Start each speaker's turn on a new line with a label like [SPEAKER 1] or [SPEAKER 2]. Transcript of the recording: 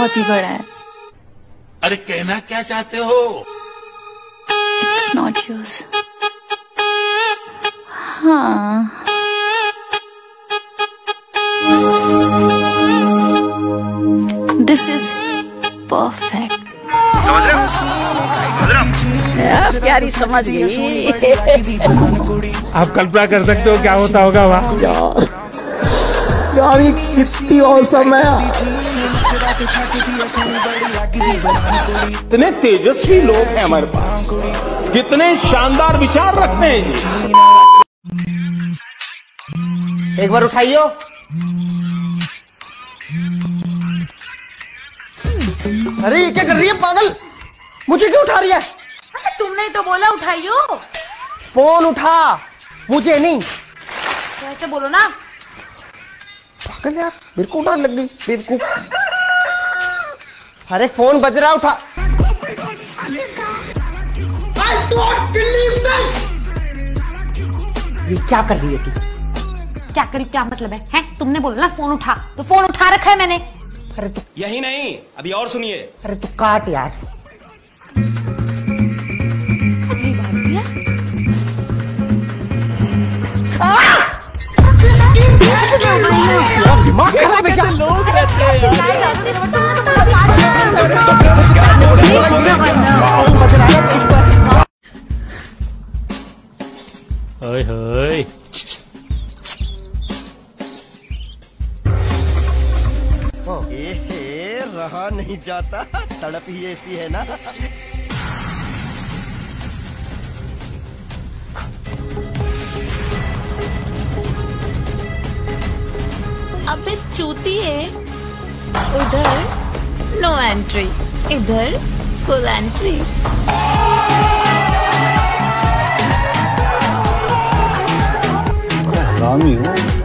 [SPEAKER 1] बहुत ही बड़ा है।
[SPEAKER 2] अरे कहना क्या चाहते हो?
[SPEAKER 1] It's not yours. हाँ, दिस इज परफेक्ट।
[SPEAKER 3] समझ रहे हो? समझ रहे हो?
[SPEAKER 4] प्यारी समझ गई।
[SPEAKER 5] आप कल्पना कर सकते हो क्या होता होगा वहाँ?
[SPEAKER 6] यार ये कितनी औसम है।
[SPEAKER 5] इतने तेजस्वी लोग हैं हमारे पास, कितने शानदार विचार रखते हैं।
[SPEAKER 6] एक बार उठाइयो। अरे ये क्या कर रही है पागल? मुझे क्यों उठा रही है?
[SPEAKER 1] तुमने तो बोला उठाइयो।
[SPEAKER 6] फोन उठा, मुझे नहीं।
[SPEAKER 1] ऐसे बोलो ना।
[SPEAKER 6] पागल यार, मेरे को उठाने लग गई बेवकूफ। अरे फोन बज रहा, उठा। I don't believe this! ये क्या कर रही है तू?
[SPEAKER 1] क्या करी, क्या मतलब है? हैं? तुमने बोला ना फोन उठा, तो फोन उठा रखा है मैंने।
[SPEAKER 6] अरे तू
[SPEAKER 5] यही नहीं, अभी और सुनिए।
[SPEAKER 6] अरे तू काट यार।
[SPEAKER 1] अजीब आदमी है।
[SPEAKER 6] दिमाग खराब है क्या?
[SPEAKER 5] लोग रहते हैं। हाय
[SPEAKER 3] रहा नहीं जाता, तड़प ही ऐसी है ना।
[SPEAKER 7] अबे चूती है, उधर नो एंट्री, इधर फुल एंट्री।
[SPEAKER 6] हरामी हो।